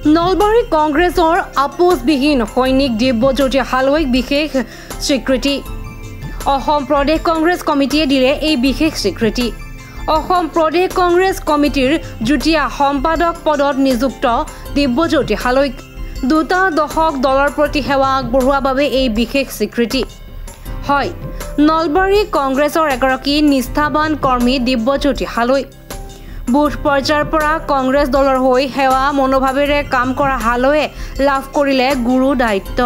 নলবাৰী কংগ্ৰেছৰ আপোচবিহীন সৈনিক দিব্যজ্যোতি হালৈক বিশেষ স্বীকৃতি। অসম প্ৰদেশ কংগ্ৰেছ কমিটিয়ে দিলে এই বিশেষ স্বীকৃতি। অসম প্ৰদেশ কংগ্ৰেছ কমিটিৰ যুটীয়া সম্পাদক পদত নিযুক্ত দিব্যজ্যোতি হালৈক 2টা দশক দলৰ প্ৰতি সেৱা আগবঢ়োৱাৰ বাবে এই বিশেষ স্বীকৃতি। হয়, নলবাৰী কংগ্ৰেছৰ এগৰাকী নিষ্ঠাবান কৰ্মী দিব্যজ্যোতি হালৈ। বুথ পৰ্যায়ৰ পৰা কংগ্ৰেছ দলৰ হৈ সেৱা মনোভাৱেৰে কাম কৰা হালৈয়ে লাভ কৰিলে গুৰু দায়িত্ব।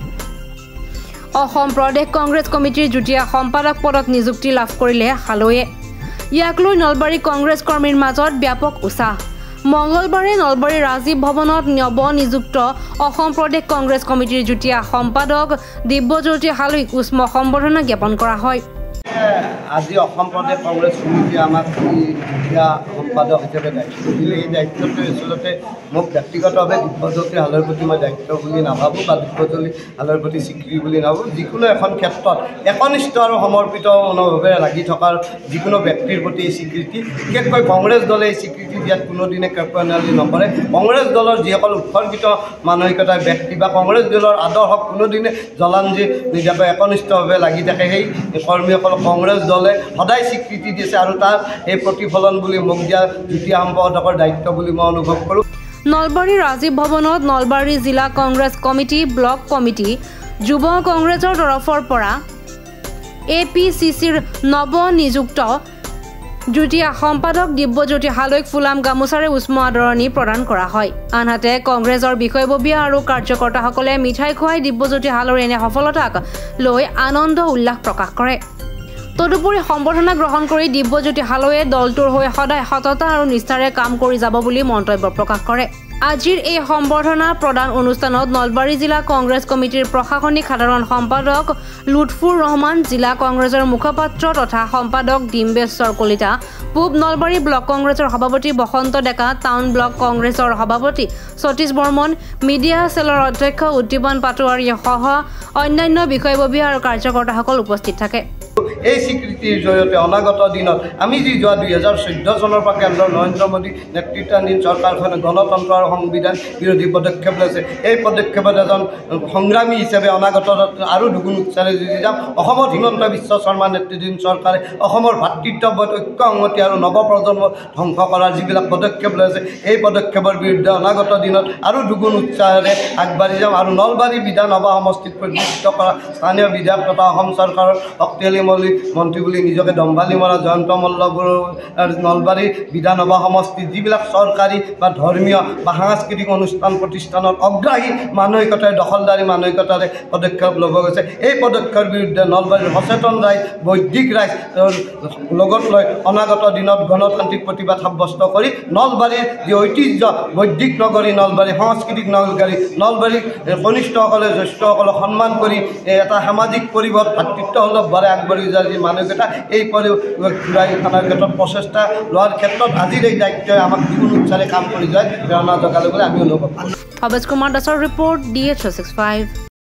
অসম প্ৰদেশ কংগ্ৰেছ কমিটিৰ যুটীয়া সম্পাদক পদত নিযুক্তি লাভ কৰিলে হালৈয়ে। ইয়াক লৈ নলবাৰী কংগ্ৰেছ কৰ্মীৰ মাজত ব্যাপক উৎসাহ। মঙলবাৰে নলবাৰী ৰাজীৱ ভৱনত নৱনিযুক্ত অসম প্ৰদেশ কংগ্ৰেছ কমিটিৰ যুটীয়া সম্পাদক দিব্যজ্যোতি হালৈক উষ্ম সম্বৰ্ধনা জ্ঞাপন কৰা হয়। আজি অসম প্ৰদেশ কংগ্ৰেছ কমিটিয়ে আমাক যুটীয়া সম্পাদক হিচাপে দায়িত্ব দিলে। এই দায়িত্বটো আচলতে মোক ব্যক্তিগতভাৱে দিব্যজ্যোতি হালৈৰ প্ৰতি মই দায়িত্ব বুলি নাভাবোঁ বা দিব্যজ্যোতি হালৈৰ প্ৰতি স্বীকৃতি বুলি নাভাবোঁ। যিকোনো এখন ক্ষেত্ৰত একনিষ্ঠ আৰু সমৰ্পিত মনোভাৱেৰে লাগি থকাৰ যিকোনো ব্যক্তিৰ প্ৰতি এই স্বীকৃতি, বিশেষকৈ কংগ্ৰেছ দলে এই স্বীকৃতি দিয়াত কোনোদিনে কাৰ্পণ্যালি নকৰে। কংগ্ৰেছ দলৰ যিসকল উৎসৰ্গিত মানসিকতাৰ ব্যক্তি বা কংগ্ৰেছ দলৰ আদৰ্শক কোনোদিনে জলাঞ্জলি নিদিয়াকৈ একনিষ্ঠভাৱে লাগি থাকে সেই কৰ্মীসকলক কংগ্ৰেছ দলে সদায় স্বীকৃতি দিছে আৰু তাৰ এই প্ৰতিফলন বুলি মোক দিয়া যুটীয়া সম্পাদকৰ দায়িত্ব বুলি মই অনুভৱ কৰোঁ। নলবাৰী ৰাজীৱ ভৱনত নলবাৰী জিলা কংগ্ৰেছ কমিটি, ব্লক কমিটি, যুৱ কংগ্ৰেছৰ তৰফৰ পৰা APCCৰ নৱনিযুক্ত যুটীয়া সম্পাদক দিব্যজ্যোতি হালৈক ফুলাম গামোচাৰে উষ্ম আদৰণি প্ৰদান কৰা হয়। আনহাতে কংগ্ৰেছৰ বিষয়ববীয়া আৰু কাৰ্যকৰ্তাসকলে মিঠাই খুৱাই দিব্যজ্যোতি হালৈৰ এনে সফলতাক লৈ আনন্দ উল্লাস প্ৰকাশ কৰে। তদুপৰি সম্বৰ্ধনা গ্ৰহণ কৰি দিব্যজ্যোতি হালৈয়ে দলটোৰ হৈ সদায় সততা আৰু নিষ্ঠাৰে কাম কৰি যাব বুলি মন্তব্য প্ৰকাশ কৰে। আজিৰ এই সম্বৰ্ধনা প্ৰদান অনুষ্ঠানত নলবাৰী জিলা কংগ্ৰেছ কমিটিৰ প্ৰশাসনিক সাধাৰণ সম্পাদক লুৎফুৰ ৰহমান, জিলা কংগ্ৰেছৰ মুখপাত্ৰ তথা সম্পাদক ডিম্বেশ্বৰ কলিতা, পূব নলবাৰী ব্লক কংগ্ৰেছৰ সভাপতি বসন্ত ডেকা, টাউন ব্লক কংগ্ৰেছৰ সভাপতি সতীশ বৰ্মন, মিডিয়া চেলৰ অধ্যক্ষ উদ্দীপন পাটোৱাৰীয়ে সহ অন্যান্য বিষয়ববীয়া আৰু কাৰ্যকৰ্তাসকল উপস্থিত থাকে। এই স্বীকৃতিৰ জৰিয়তে অনাগত দিনত আমি যি যোৱা 2014 চনৰ পৰা কেন্দ্ৰৰ নৰেন্দ্ৰ মোদী নেতৃত্বাধীন চৰকাৰখনে গণতন্ত্ৰ আৰু সংবিধান বিৰোধী পদক্ষেপ লৈছে, এই পদক্ষেপত এজন সংগ্ৰামী হিচাপে অনাগত আৰু দুগুণ উৎসাহে যুঁজি যাম। অসমত হিমন্ত বিশ্ব শৰ্মা নেতৃত্বাধীন চৰকাৰে অসমৰ ভাতৃত্ববোধ, ঐক্য সংহতি আৰু নৱপ্ৰজন্ম ধ্বংস কৰাৰ যিবিলাক পদক্ষেপ লৈছে, এই পদক্ষেপৰ বিৰুদ্ধে অনাগত দিনত আৰু দুগুণ উৎসাহেৰে আগবাঢ়ি যাম আৰু নলবাৰী বিধানসভা সমষ্টিত প্ৰতিনিধিত্ব কৰা স্থানীয় বিধায়ক তথা অসম চৰকাৰৰ শক্তিশালী মন্ত্ৰী বুলি নিজকে দম্ভালি মৰা জয়ন্ত মল্লবৰুৱাৰ নলবাৰী বিধানসভা সমষ্টিত যিবিলাক চৰকাৰী বা ধৰ্মীয় বা সাংস্কৃতিক অনুষ্ঠান প্ৰতিষ্ঠানত অগ্ৰাহী মানসিকতাৰে, দখলদাৰী মানসিকতাৰে পদক্ষেপ ল'ব গৈছে, এই পদক্ষেপৰ বিৰুদ্ধে নলবাৰীৰ সচেতন ৰাইজ, বৈদিক ৰাইজ লগত লৈ অনাগত দিনত গণতান্ত্ৰিক প্ৰতিবাদ সাব্যস্ত কৰি নলবাৰীৰ যি ঐতিহ্য, বৈদিক নগৰী নলবাৰী, সাংস্কৃতিক নগৰী নলবাৰীক কনিষ্ঠসকলে জ্যেষ্ঠসকলক সন্মান কৰি এটা সামাজিক পৰিৱেশ ভাতৃত্বসুলভ ভাৱে আগবাঢ়ি যোৱাৰ যি মানসিকতা, এই ঘূৰাই অনাৰ ক্ষেত্ৰত প্ৰচেষ্টা লোৱাৰ ক্ষেত্ৰত আজিৰ এই দায়িত্বই আমাক যিকোনো উৎসাহে কাম কৰি যায় প্ৰেৰণা জগালে বুলি আমি অনুভৱ কৰোঁ। অবেশ কুমাৰ দাসৰ ৰিপৰ্ট DH 365।